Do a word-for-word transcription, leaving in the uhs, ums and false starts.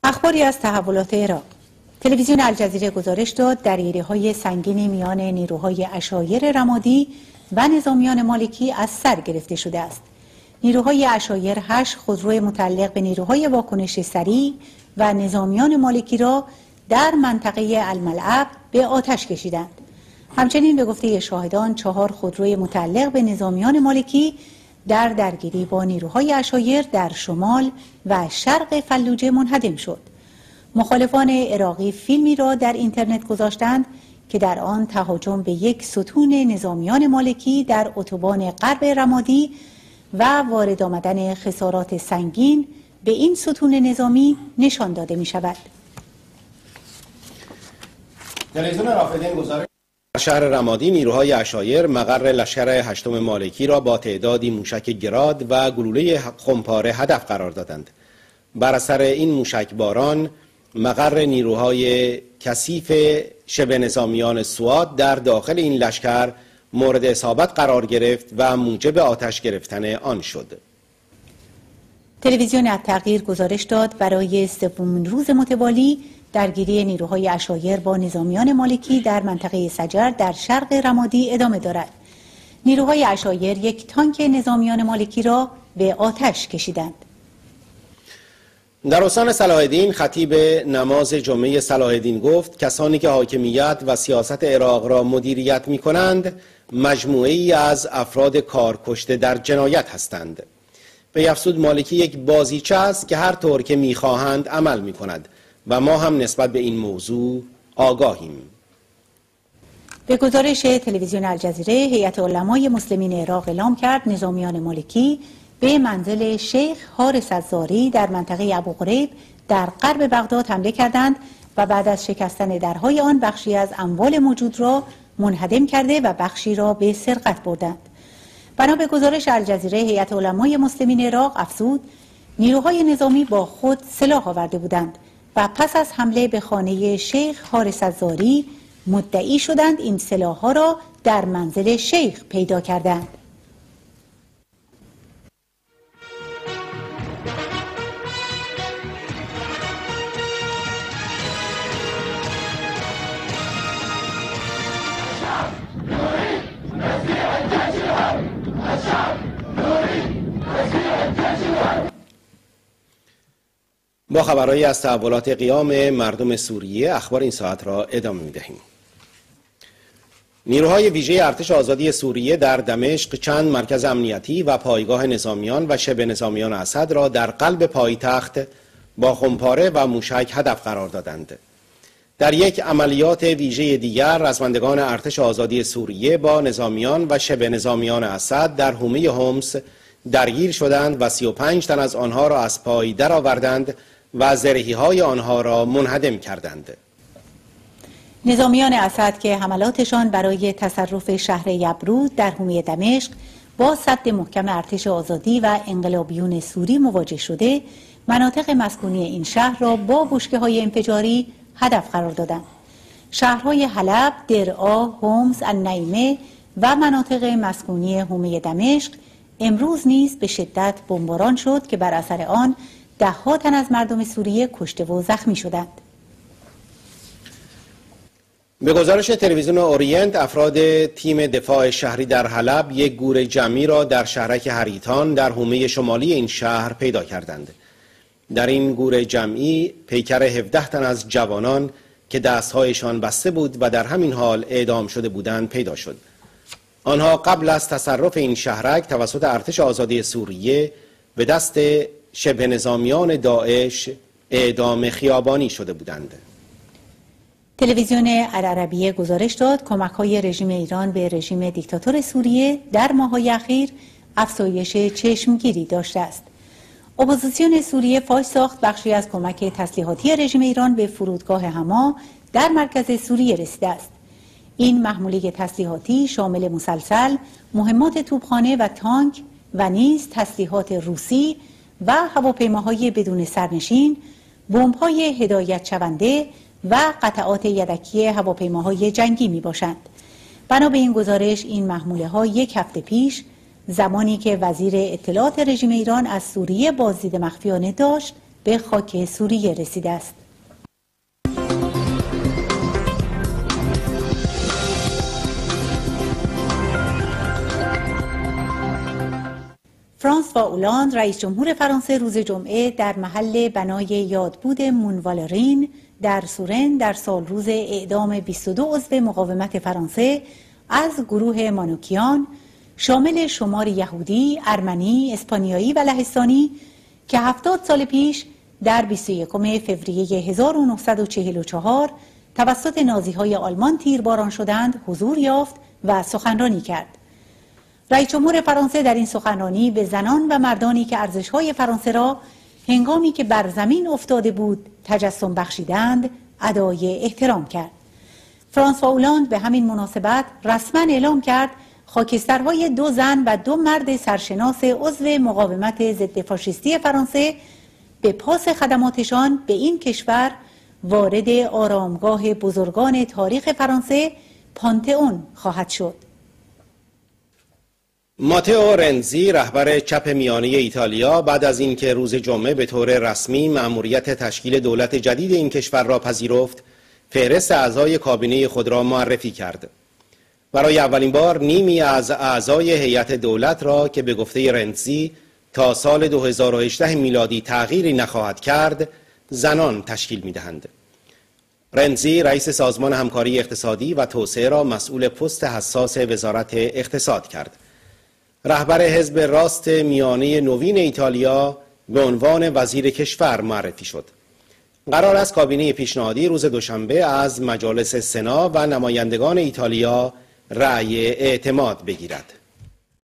اخباری از تحولات عراق. تلویزیون الجزیره گزارش داد درگیری‌های سنگینی میان نیروهای عشایر رمادی و نظامیان مالکی از سر گرفته شده است. نیروهای عشایر هشت خودروی متعلق به نیروهای واکنش سریع و نظامیان مالکی را در منطقه الملعب به آتش کشیدند. همچنین به گفته شاهدان چهار خودروی متعلق به نظامیان مالکی در درگیری با نیروهای عشایر در شمال و شرق فلوجه منهدم شد. مخالفان عراقی فیلمی را در اینترنت گذاشتند که در آن تهاجم به یک ستون نظامیان مالکی در اتوبان غرب رمادی و وارد آمدن خسارات سنگین به این ستون نظامی نشان داده می شود. تلویزیون رافدین گزارش در شهر رمادی نیروهای عشایر مقر لشکر هشتم مالکی را با تعدادی موشک گراد و گلوله خمپاره هدف قرار دادند. بر اثر این موشک باران مقر نیروهای کثیف شبه نظامیان سوات در داخل این لشکر مورد اصابت قرار گرفت و موجب آتش گرفتن آن شد. تلویزیون التغییر گزارش داد برای سومین روز متوالی درگیری نیروهای عشایر با نظامیان مالکی در منطقه سجر در شرق رمادی ادامه دارد. نیروهای عشایر یک تانک نظامیان مالکی را به آتش کشیدند. در استان صلاح الدین خطیب نماز جمعه صلاح الدین گفت کسانی که حاکمیت و سیاست عراق را مدیریت می کنند مجموعه‌ای از افراد کارکشته در جنایت هستند. به افزود مالکی یک بازیچه است که هر طور که می خواهند عمل می کند و ما هم نسبت به این موضوع آگاهیم. به گزارش تلویزیون الجزیره هیئت علمای مسلمین عراق اعلام کرد نظامیان مالکی به منزل شیخ حارس الزاری در منطقه ابوغریب در غرب بغداد حمله کردند و بعد از شکستن درهای آن بخشی از اموال موجود را منهدم کرده و بخشی را به سرقت بردند. بنا به گزارش الجزیره هیئت علمای مسلمین عراق افزود نیروهای نظامی با خود سلاح آورده بودند و پس از حمله به خانه شیخ حارس الزاری مدعی شدند این سلاح‌ها را در منزل شیخ پیدا کردند. با خبرهایی از تحولات قیام مردم سوریه اخبار این ساعت را ادامه می‌دهیم. نیروهای ویژه ارتش آزادی سوریه در دمشق چند مرکز امنیتی و پایگاه نظامیان و شبه نظامیان اسد را در قلب پایتخت با خمپاره و موشک هدف قرار دادند. در یک عملیات ویژه دیگر رزمندگان ارتش آزادی سوریه با نظامیان و شبه نظامیان اسد در حومه حمص درگیر شدند و سی و پنج تن از آنها را از پای درآوردند و زرهی‌های آنها را منهدم کردند. نظامیان اسد که حملاتشان برای تصرف شهر یبرود در حومه دمشق با سد محکم ارتش آزادی و انقلابیون سوری مواجه شده، مناطق مسکونی این شهر را با بشکه‌های انفجاری هدف قرار دادند. شهرهای حلب، درعا، حمص، النعیمه و مناطق مسکونی حومه دمشق امروز نیز به شدت بمباران شد که بر اثر آن ده ها تن از مردم سوریه کشته و زخمی شدند. به گزارش تلویزیون اورینت افراد تیم دفاع شهری در حلب یک گور جمعی را در شهرک هریتان در حومه شمالی این شهر پیدا کردند. در این گور جمعی پیکر هفده تن از جوانان که دستهایشان بسته بود و در همین حال اعدام شده بودند پیدا شد. آنها قبل از تصرف این شهرک توسط ارتش آزادی سوریه به دست شبه نظامیان داعش اعدام خیابانی شده بودند. تلویزیون العربیه گزارش داد کمک‌های رژیم ایران به رژیم دیکتاتور سوریه در ماه‌های اخیر افزایش چشمگیری داشته است. اپوزیسیون سوریه فاش ساخت بخشی از کمک تسلیحاتی رژیم ایران به فرودگاه حما در مرکز سوریه رسیده است. این محموله تسلیحاتی شامل مسلسل، مهمات توپخانه و تانک و نیز تسلیحات روسی و هواپیماهای بدون سرنشین، بمب‌های هدایت شونده و قطعات یدکی هواپیماهای جنگی می باشند. بنا به این گزارش این محموله ها یک هفته پیش زمانی که وزیر اطلاعات رژیم ایران از سوریه بازدید مخفیانه داشت به خاک سوریه رسیده است. فرانسوا اولاند رئیس جمهور فرانسه روز جمعه در محل بنای یادبود مونوالرین در سورن در سال روز اعدام بیست و دو عضو مقاومت فرانسه از گروه مانوکیان شامل شمار یهودی، ارمنی، اسپانیایی و لهستانی که هفتاد سال پیش در بیست و یکم فوریه هزار و نهصد و چهل و چهار توسط نازی‌های آلمان تیرباران شدند حضور یافت و سخنرانی کرد. رئیس جمهور فرانسه در این سخنرانی به زنان و مردانی که ارزش‌های فرانسه را هنگامی که بر زمین افتاده بود تجسم بخشیدند ادای احترام کرد. فرانسوا اولاند به همین مناسبت رسما اعلام کرد خاکسترهای دو زن و دو مرد سرشناس عضو مقاومت ضد فاشیستی فرانسه به پاس خدماتشان به این کشور وارد آرامگاه بزرگان تاریخ فرانسه پانتئون خواهد شد. ماتئو رنزی رهبر چپ میانه ایتالیا بعد از اینکه روز جمعه به طور رسمی مأموریت تشکیل دولت جدید این کشور را پذیرفت، فهرست اعضای کابینه خود را معرفی کرد. برای اولین بار نیمی از اعضای هیئت دولت را که به گفته رنزی تا سال دو هزار و هجده میلادی تغییری نخواهد کرد، زنان تشکیل می‌دهند. رنزی رئیس سازمان همکاری اقتصادی و توسعه را مسئول پست حساس وزارت اقتصاد کرد. رهبر حزب راست میانه نوین ایتالیا به عنوان وزیر کشور معرفی شد. قرار است کابینه پیشنهادی روز دوشنبه از مجالس سنا و نمایندگان ایتالیا رأی اعتماد بگیرد.